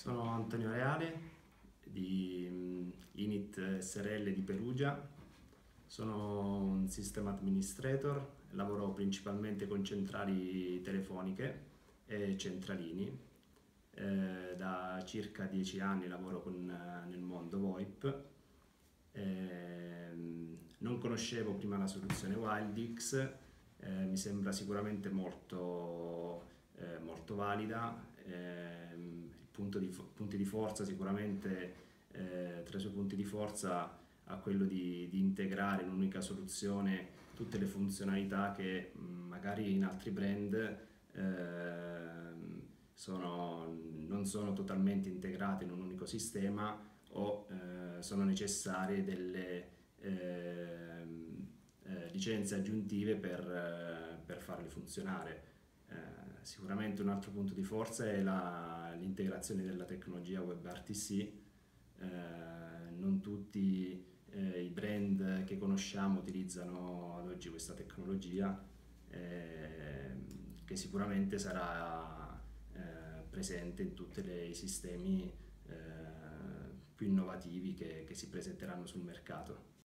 Sono Antonio Reale di Init SRL di Perugia, sono un System Administrator, lavoro principalmente con centrali telefoniche e centralini. Da circa 10 anni lavoro nel mondo VoIP. Non conoscevo prima la soluzione Wildix, mi sembra sicuramente molto valida. Punti di forza sicuramente, tra i suoi punti di forza ha quello di integrare in un'unica soluzione tutte le funzionalità che magari in altri brand non sono totalmente integrate in un unico sistema o sono necessarie delle licenze aggiuntive per farle funzionare. Sicuramente un altro punto di forza è l'integrazione della tecnologia WebRTC. Non tutti i brand che conosciamo utilizzano ad oggi questa tecnologia, che sicuramente sarà presente in tutti i sistemi più innovativi che si presenteranno sul mercato.